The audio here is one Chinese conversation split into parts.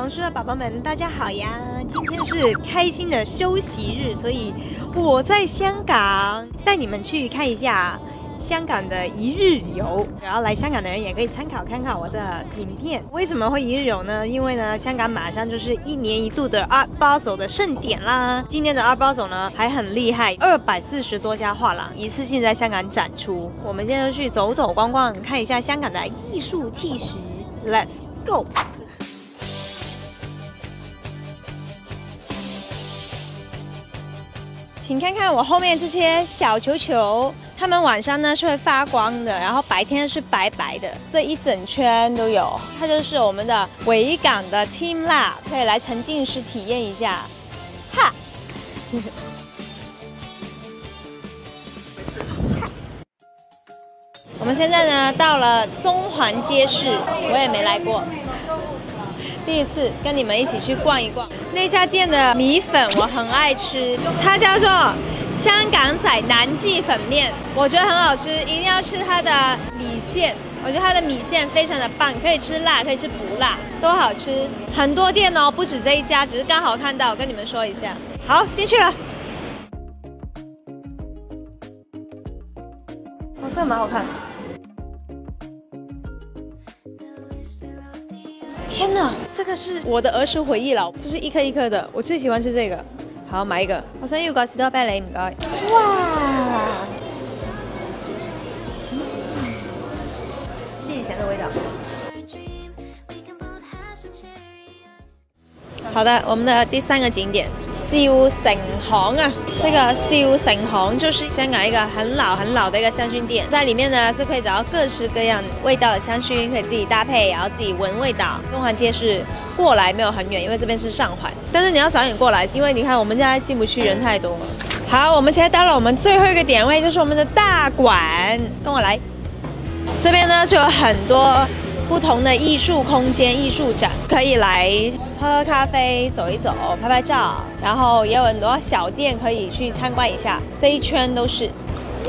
房市的宝宝们，大家好呀！今天是开心的休息日，所以我在香港带你们去看一下香港的一日游。然后来香港的人也可以参考看看我的影片。为什么会一日游呢？因为呢，香港马上就是1年1度的 Art Basel 的盛典啦。今年的 Art Basel 呢还很厉害，240多家画廊一次性在香港展出。我们今天就去走走逛逛，看一下香港的艺术气息。Let's go！ 请看看我后面这些小球球，它们晚上呢是会发光的，然后白天是白白的，这一整圈都有。它就是我们的维港的 Team Lab， 可以来沉浸式体验一下。哈！我们现在呢到了中环街市，我也没来过。 第一次跟你们一起去逛一逛那家店的米粉，我很爱吃，它叫做香港仔南记粉面，我觉得很好吃，一定要吃它的米线。我觉得它的米线非常的棒，可以吃辣，可以吃不辣，都好吃。很多店哦，不止这一家，只是刚好看到，我跟你们说一下。好，进去了。哦，这个蛮好看。 天哪，这个是我的儿时回忆了，就是一颗一颗的，我最喜欢吃这个。好，買一個。我想要個士多啤梨，唔該。哇，是以前的味道。好的，我们的第3個景點笑城行啊，这个笑城行就是香港一个很老的一个香薰店，在里面呢是可以找到各式各样味道的香薰，可以自己搭配，然后自己闻味道。中环街市过来没有很远，因为这边是上环，但是你要早点过来，因为你看我们现在进不去，人太多了。好，我们现在到了我们最后一个点位，就是我们的大馆，跟我来。这边呢就有很多不同的艺术空间、艺术展，可以来喝咖啡、走一走、拍拍照，然后也有很多小店可以去参观一下。这一圈都是。喵。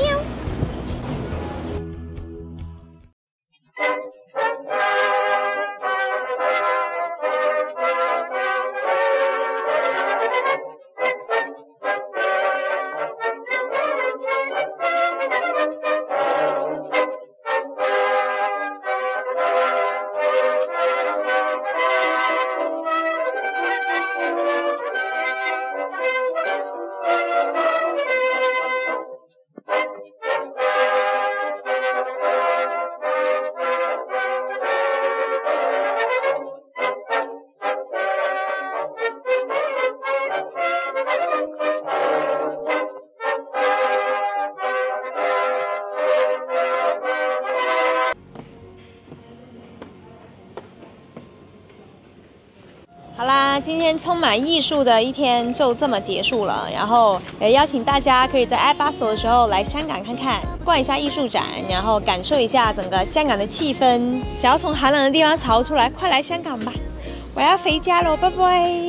好啦，今天充满艺术的一天就这么结束了。然后也邀请大家可以在Art Basel的时候来香港看看，逛一下艺术展，然后感受一下整个香港的气氛。想要从寒冷的地方逃出来，快来香港吧！我要回家喽，拜拜。